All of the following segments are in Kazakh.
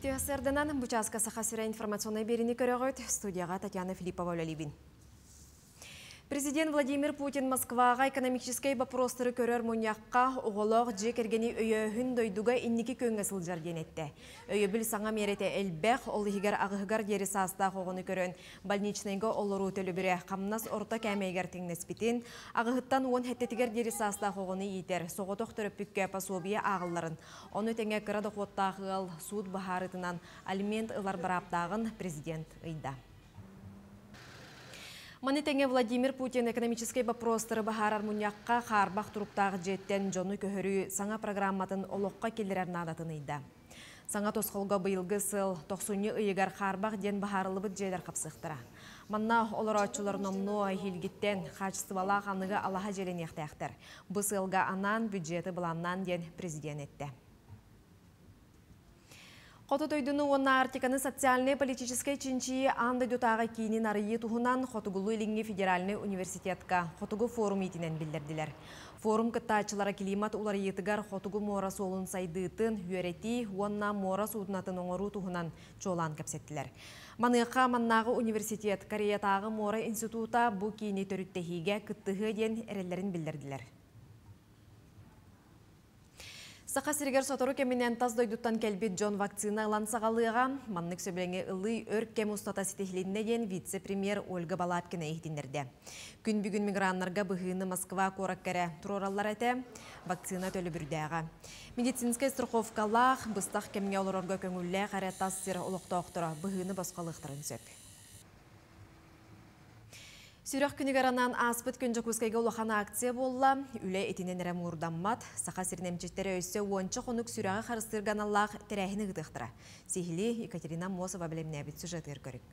Итиасырдынан Бучаска Сахасира информационной берини көрөгөт студияға Татьяна Филиппова Либин. Президент Владимир Путин Москваға экономический вопростары көрөр мұньяққа оғылық жекергені өйөхін дойдуға инники көнгө сылжар денетті. Өйі біл саңа мерете әлбәқ олығығар ағығығар дері саста қоғыны көрін больничныйға олыру төлі бірі қамнас орта кәмейгер теңнеспетін ағығыттан он хәттетігер дері саста қоғыны етер соғытоқ түріппікке пасобия ағыларын. Оны тәңе қырады қоттағыл суд бағарытынан алимент ылар бараптағын президент ұйда. Манетеңе Владимир Путин экономический вопростары бахарар мұньяққа қарбақ тұруптағы жеттен жоны көхірі саңа программатын олыққа келдерер надатын ұйда. Саңа тосқылға бұйылғы сыл 90 ұйығар қарбақ ден бахарылы бұд жейлер қапсықтыра. Манна олар очылар номну хилгиттен қачыстывала қанығы алаға желен ектәқтір. Бұл сылға анан бюджеті бұланнан ден президент етті. Хототойдуну онна артиканы социальные политической чинчи анды дютаға кейінен арыйы туғынан Хотугулу Илинги федеральный университетка Хотугу форум етінен білдірділер. Форум кыттачылары климат улар етігар Хотугу мора солын сайдыытын үйрети онна мора судынатын оңыру туғынан чолан кәпсеттілер. Маныққа маннағы университет Кореятағы мора института бұ кейіне төріттехиге кыттығы ден әрелерін білдірділер. Сақа сиргер сотору кемінен таз дойдуттан кәлбет Джон вакцина алан сағалыға, маннық сөбіліңе ұлы өрк кем ұстата сетехлеріне ден вице-премьер Ольга Балапкина ехтіндерді. Күн бүгін миграннарға бұғыны Москва қорак кәрі тұроралар әті вакцина төлі бүрдәға. Медицинская страховкалақ бұстақ кемге олырорға көңілі қарай таз сир ұлықта оқтыра бұғыны басқалықтырын сөп. Сүрек күнігіранан аспыт күнжі көскайға олақана акция болла, үлі етінен әрі мұрданмат, сақа сірнемчеттері өсі ончы қонық сүрегі қарыстырған Аллах тәрәхіні ғыдықтыра. Сихили Екатерина Мосова білімне әбіт сюжетер көрік.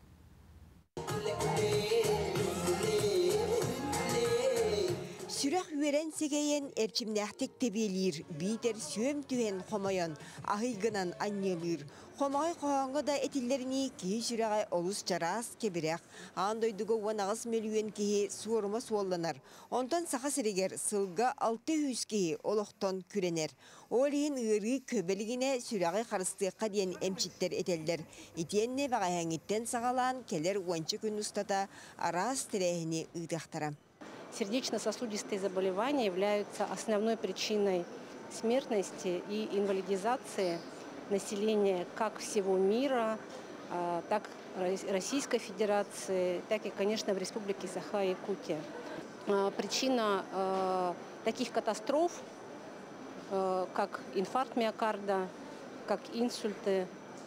Сүрек үйерен сегейен әрчімнәқтік тебелер, бейтер сүйем түйен қомайын, ағыйғынан аннелер. Қомағай қоғанға да әтілдеріне кей сүрегай олыс жарас кебірек, аңдойдығы 10 миллион кейі суырыма суолланар. Онтан сақа сірегер сылға 600 кейі олықтан күренер. Олейін үйірі көбелігіне сүрегай қарыстыққа дейін әмчиттер әтелдер. Етенне бағайаңеттен сағалан келер 10 күн ұстата арас тірәхіне ұйдақтара. Сердечно-сосудистые заболевания являются основной причиной смертности и инвалидизации населения как всего мира, так Российской Федерации, так и, конечно, в Республике Саха-Якутия. Причина таких катастроф, как инфаркт миокарда, как инсульты,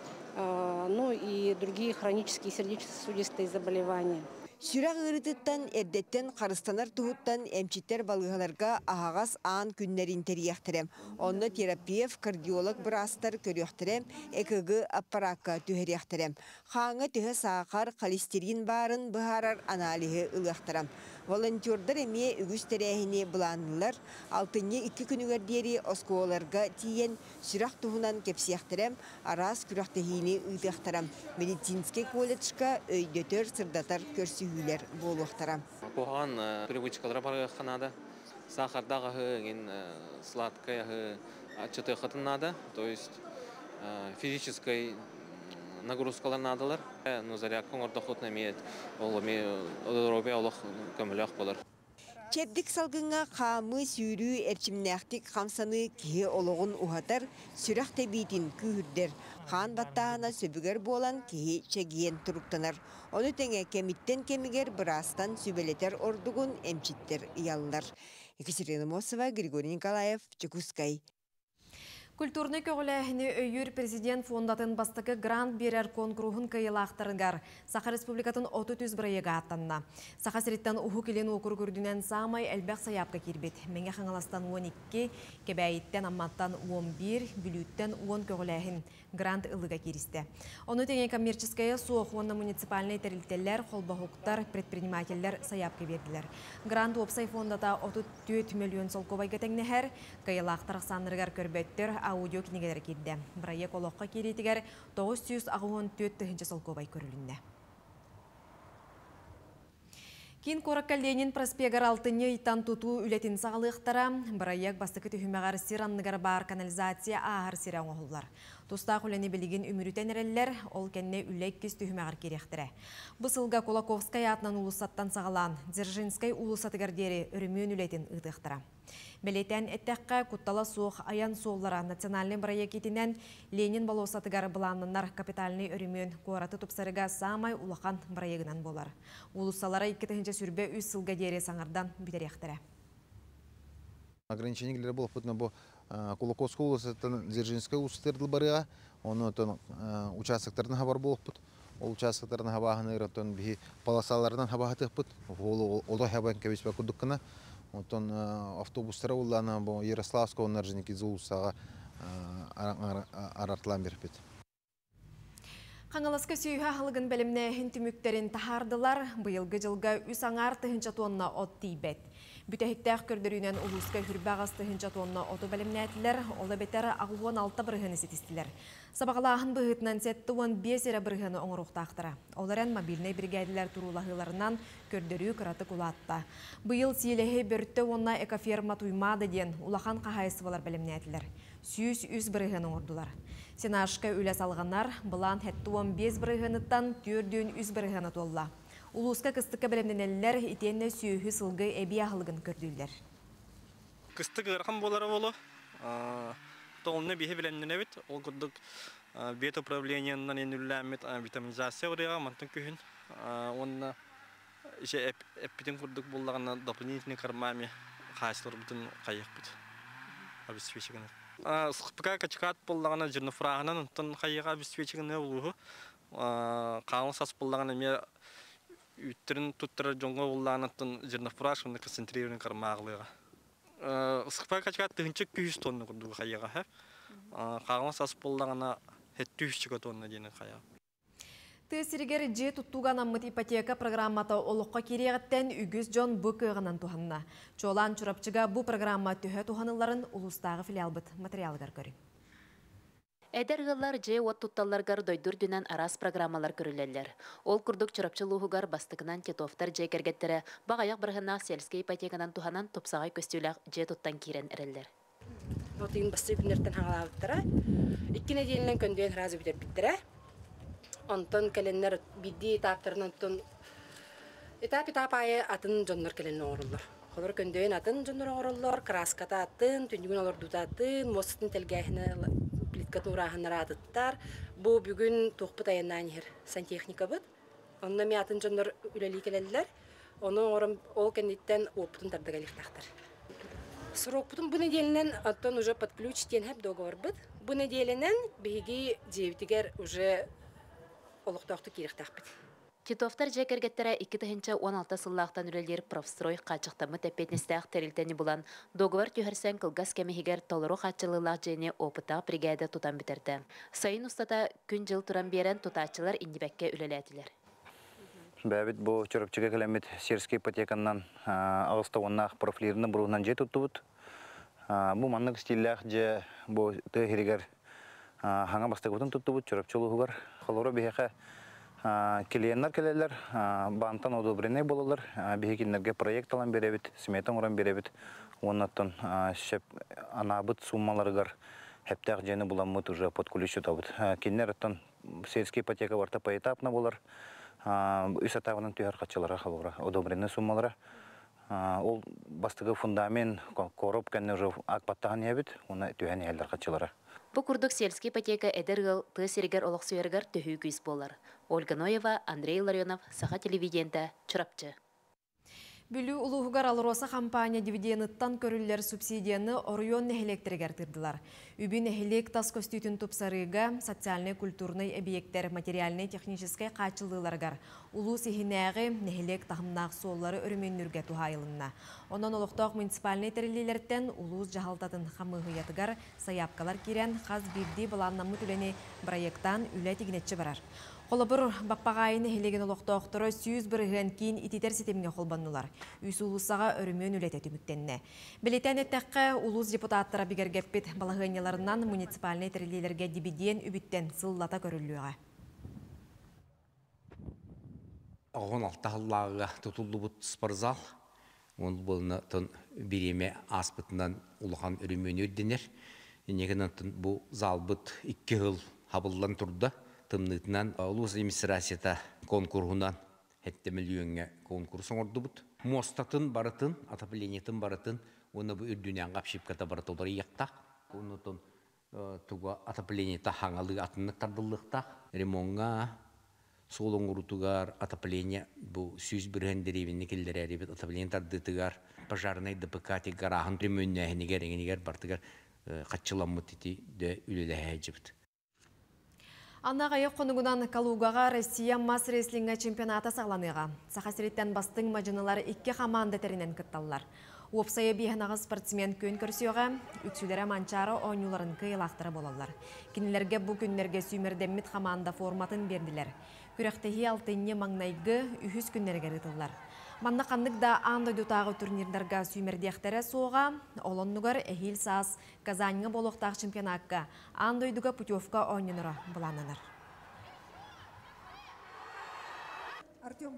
ну и другие хронические сердечно-сосудистые заболевания. Сүрәк ырытыттан әрдеттен қарыстанар тұғыттан әмчиттер балығаларға ағағас аң күннерін терияқтырем. Онны терапиев, кардиолог бір астар көріяқтырем, әкігі аппаракка түхерияқтырем. Қаңы түхі сақар холестерин барын бұхарар аналиғы ұлықтырам. Волонтердар әме үгіз тәрәхіне бұланылар, алтынне 2 күнігердері осколарға тиен сүрәк тұғынан кепсияқтырем, арас күрақтығыны ұйдықтырам. Медицинский колледжка өйдөтер сырдатар көрсігілер болуқтырам. Бұған привычкалар барға қанады. Сахардағы сладкая чыты қытынады, то есть физической нагрузкалар надылар. Но зарядка ордохот намет, олоробия олох көмілек болар. Чебдік салғыңа қамы сүйрі әрчімнәқтік қамсаны кеге олығын ұғатар сүрәқ тәбейтін күйірдер. Қан баттағына сөбігер болан кеге чәгиен тұрықтанар. Оны тәңе кемиттен кемігер бірастан сөбелетер ордығын әмчиттер ұялылар. Екатерина Мосова, Григорий Николаев, Чекускай. Культурный көғіләхіні өйір президент фондатын бастықы грант берер конкурғын кайылақтырыңар. Саха республикатын 30 бірайыға аттанна. Саха сіреттен ұху келен оқыр көрдінен самай әлбәқ саяпқа кербет. Менге қаңаластан 12, кебәйіттен амматтан 11, бүліттен 10 көғіләхін грант ылыға керісті. Оны теңе коммерческая соқ, онна муниципальный тәрілтелер, қолбағуқтар, предпринимателер саяпқа берділер. Грант опсай фондата 34 миллион солковайға тәңнәхер, кайылақтар санырғар көрбеттер аудио книгелер кидді. Бірайек олыққа керетігер 964 түхінші солковай көрілінді. Кин кораккалленин проспегар алтыны итан туту үлетин сағалықтара, бірайек бастықы түхімеғар сиранныгар бар канализация ағар сиран оғылар. Тустақ үләне білеген үмірітен әрелер, ол кәнне үләйккіз түйімәғір керектірі. Бұсылға Кулаковскай атынан улысаттан сағалан, Дзержинскай улысатығардері үрімін үләйтін ұдықтыра. Белетен әттәққа құттала соқ аян соғылара национальный проектінен Ленин балосатығар бұланынар капитальный үрімін қораты тұпсарыға самай улақан проектінен болар. Улысалара 2-ші сүрбе үз сылға дере саңардан бітеректірі. Ограничениялар болып бұтына бұл Кулаковскай улысаттан Дзержинскай улысатырдыл барыға, оны участоктардың хабар болып бұт. Ол участоктардың хабағыны ұраттан бі полосалардан хабағытық бұт. Олы хабан кәбеспе күдіккіна. Онтон автобустары уллана бу Ярославского наржиники зулсага арартылан берпет. Қаңаласка сүйіға халығын бәлімне түміктерін тахардылар, бұйылғы жылға үс аңар тұхынша тонна от тейбет. Бүтәхіктәқ көрдірінен ұлысқа хүрбағыз тұхынша тонна оты бәлімнәтілер, олы бетері ағуан 6 бірғыны сетістілер. Сабағалағын бұғытынан сәтті 15 әрі бірғыны оңырықтақтыра. Оларын мобильный бригадилер турулағыларынан көрдірі күраты құлатта. Бұйыл сиелеге бөртті онна экоферма туймады ден улахан қағайсывалар бәлімнәтілер. Сүйіз үз бірғыны оңырдылар. Сенашқа үлі салғанар, бұлан хәтті 15 бірғыныттан түрден үз бірғыны толла. Улуска кыстыққа бәлемденелілер етенне сүйігі сылғы әбі ағылығын көрділдер. Кыстық ұрқан болары болу. Толны бейі бәлемденебет. Ол күрдік бет управлениянан енілләмет витаминизация ұрыға мантын күйін. Онына әппетін күрдік болағына дополнительный кармами қайсылыр бұтын қайық бұд. Обеспечігіні. Сықпыға качкат болағына жүрні фрағынан ұнтын қайыға обеспечігіні олуғы. Қауын сас болағына ме үттерін тұттыры жоңға болағынаттын жүрні фраг шымды концентрированный кармағылыға. Сықпыға качкат 200 тонны күрдігі қайыға. Қауын сас болағына 200 тонны дейіні қайыға. Тысыргер же туттуган аммыт ипотека программата олыққа керегіттен үгіз жон бұ көғынан туғанына. Чолан чурапчыға бұ программа түйі туғаныларын ұлыстағы филиалбыт материалғар көрі. Әдергілер же от тутталарғар дойдур дүнен арас программалар көрілелер. Ол күрдік чурапчылуғығар бастығынан тетофтар же кергеттері бағаяқ бірғына селске ипотеканан туғанан топсағай көстіліғ же туттан керен әрелер. Отын басты күнерттен хаңалабыттыра. 2 неделінен көнден разы бітер біттіра. Онтон календар бидди этаптарын онтон этап айы атын жоннор календар орыллар. Холор көндөн атын жоннор орыллар, краската атын, түнүгүн олар дутатын, мостын телгәһне плитка турахыннар атыттар. Бу бүгүн тохпут аяннан хер сантехника бит. Онна ми атын жоннор үлели келеллер. Оның орын ол кендиттен опытын тардагалихтахтар. Срок бутун бу неделинен оттон уже подключтен хеп договор бит. Бу неделинен биги девитигер уже олықтақты керектақ бит. Титовтар жекергеттері 2-16 сыллақтан үрелдер профстрой қачықтамы тәпетнестәқ тәрілтені бұлан договор түйірсен қылғас кәмехігер толыру қачылылақ және опытақ бригада тұтан бітерді. Сайын ұстата күн жыл тұран берен тұтатчылар индебәкке үлеләтілер. Бәбіт бұл чөріпчіге кәлемет серске ипотеканнан ағыста оннақ профилерінің бұруғынан же тұтты бұд. Бұл маннық стилях же бұл түйірігер хаңа бастығы бұтын тұтты бұд, чөріпчілуғығар. Қалуыра бейхе келейенлер келелер, бантан одобреней болылар, бейхекінлерге проект алан беребет, сметан оран беребет, оннаттан анабыт суммаларығар хептәқ жені бұламыт уже подкулищу табыт. Кенлер аттан сельский ипотека барта поэтапна болар, үс атағынан түйір қатшылара қалуыра, одобреней суммалара. Ол бастығы фундамент, короб кәнне уже акпаттаған ебет, оны түйәне әлдер қатшылара. Бұ күрдік селскі ипотека әдіргіл тысыргер олық сүйергер түхі күйіз болар. Ольга Ноева, Андрей Ларионов, Саха телевиденті, Чурапчы. Бүлі ұлығығар алыроса компания дивидендттан көрілер субсидияны орыйон нәхелектіргер тырдылар. Үбі нәхелек тас көстүтін тұпсарыға социальный культурный объекттер материальный техническай қачылыларғар. Улу сихинәғі нәхелек тахымнақ соллары өріменнүрге тухайылынна. Онан олықтақ муниципальный тәрелелерден улуыз жағалтатын қамығыятығар саяпкалар керен қаз бірді бұланнамы түлені проекттан үлі тегінетші барар. Қолыбыр бақпағайыны хелеген олықтақтыры сүйіз бірген кейін итетер сетемге қолбанылар. Үйсі ұлысаға өрімен үлеті түміктенне. Білетен әттәққа ұлыс депутаттара бігергеппет балағыняларынан муниципальный тәрелелерге дебеден үбіттен сыллата көрілуға. Оғын алтағыллағыға тұтылды бұт спорзал. Оны болына тұн береме аспытынан ұлған өрімен өрденер. Инегенантын бу залбыт 2 жыл хабыллан турда. Тымнытынан улус администрацията конкурсунан 7 миллионга конкурс оңордубут. Мостатын барытын, отоплениятын барытын, оны бу үрдүнен капшипката барытылар яктак. Онутун туга отопленията хаңалы атыннык тардылыктак. Ремонга солон урутугар отопление бу 101 деревинни келдерери бит отопление тардытыгар. Пожарный ДПК гарахын ремоннәһенигер бартыгар катчыламмыт ити де үлеләһәҗибит. Аннағайы қонығынан Калугаға Россия масс рестлинга чемпионата сағланыға. Сақасыреттен бастың мажыналары 2 команда тәрінен күтталылар. Уопсайы бейханағы спортсмен көн көрсіуға, үксілері манчары ойнуларын кыйлақтыры болалар. Кенелерге бұл күнлерге сүймердеммет команда форматын берділер. Күректегі алтынне маңнайғы үхіз күнлерге рытылар. Манна қандық да аңды дұтағы турнирдарға сүймердектері соға, олоннығар әхил саас Казаньға болуқтақ чемпионатқа аңды үйдіға путевка ойныныры бұланыныр. Артем.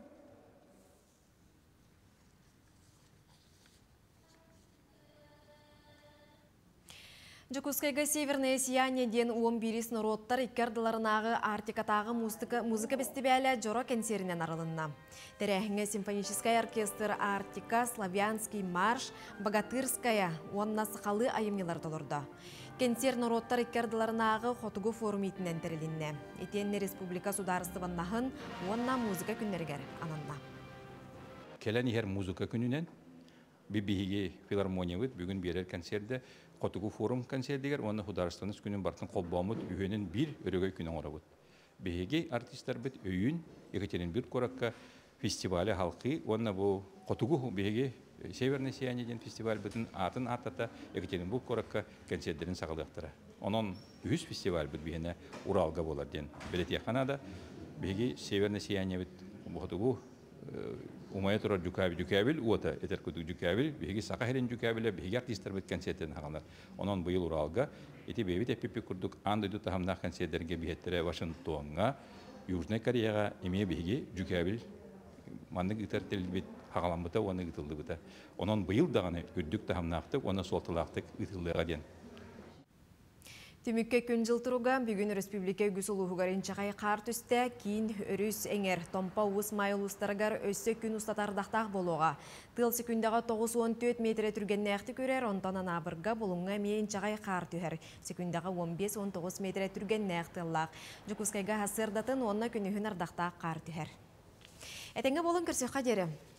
Жукускайга северное сияние ден 11 народтар иккардыларынағы Артикатағы музыка фестивалі жоро концертінен арылынна. Терехіңе симфонический оркестр Артика, Славянский марш, Богатырская, онна сықалы айымнелар толырды. Концерт народтар иккардыларынағы хотугу форумитінен терілінне. Етенне республика сударыстываннағын онна музыка күннергер ананна. Келен ехер музыка күнінен бибиге филармониявыт бүгін берер концертде Котугу форум концертдегер, оны хударыстаныз күнін бартын қолбамыт үйенін бір өрігөй күнін орабыт. Беге артисттар бит үйін Екатеринбург коракка фестивалі халқы, оны бұл Котугу беге Северный сияние ден фестиваль бітін атын атата Екатеринбург коракка концерттерін сағылдақтыра. Онын үз фестиваль бит бігені Уралға болар ден. Білет яқанада беге Северный сияние бит Котугу Умая турар жүкәбіл, уата етер көтік жүкәбіл, беге сақа херен жүкәбілі, беге артистар бет концерттерін хағандар. Онын бұйыл Уралға, еті бейбіт әппепе күрдік андойды тахамнақ концерттерінге бейеттері Вашингтонға, Южный Кореяға емей беге жүкәбіл мандық үтер телбет хағаламбыта, оны үтілді бұта. Онын бұйыл дағаны үрдік тахамнақтық, оны солтылақтық үтілдіға ден. Түмікке күн жылтыруға бүгін республика үгісілуғығарын чағай қар түсті, кейін өріс әңер томпа ұыз майыл ұстарығар өсі күн ұстатардақтақ болуға. Тыл секундаға 9-14 метрі түргенне әқті көрер, онтанан абырға болуңа мейін чағай қар түхер. Секундаға 15-19 метрі түргенне әқтіллақ. Жукускайға хасырдатын онына күнігін ардақтақ қар түхер. Әтеңе болын кірсе қадері.